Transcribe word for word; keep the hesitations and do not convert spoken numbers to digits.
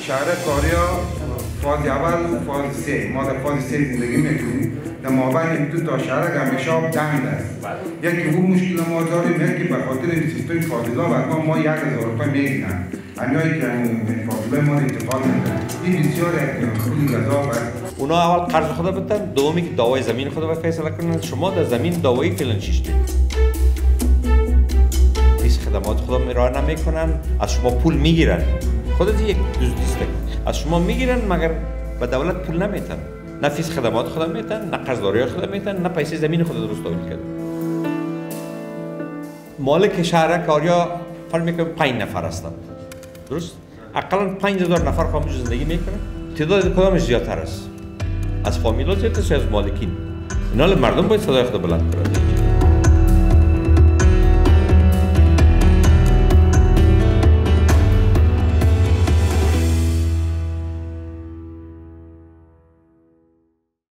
شهر کاریا فاز اول و فاز سه ما در فاز سه زندگی میکنیم. در مابین دو تا شهر همیشه آب تنگ است. یکی اون مشکل ما داریم یکی به خاطر این سیستم فاضلاب ما ما یک هزار روپیه میگیرن. همیایی که فاضلاب ما انتقال میدن. این بسیار پول گزاف است. اونا اول قرض خود بدن، دومی که دعوای زمین خود رو فیصله کنن. شما در زمین دعوایی فعلا چیش دید؟ هیچ خدمات خود ارائه نمیکنن، از شما پول میگیرن. خودت یک دزدیسته. از شما میگیرن مگر به دولت پول نمیتن. نه فیس خدمات خود میتن، نه قرضداری خود میتن، نه پیسه زمین خود درست تولید کرده. مالک شهر کاریا فرض میکنم پنج نفر هستند. درست؟ اقلا پنج هزار نفر فامیل زندگی میکنن. تعداد کدامش زیادتر است؟ از فامیل زیادتر است یا از مالکین؟ اینا مردم باید صدای خود بلند کنند.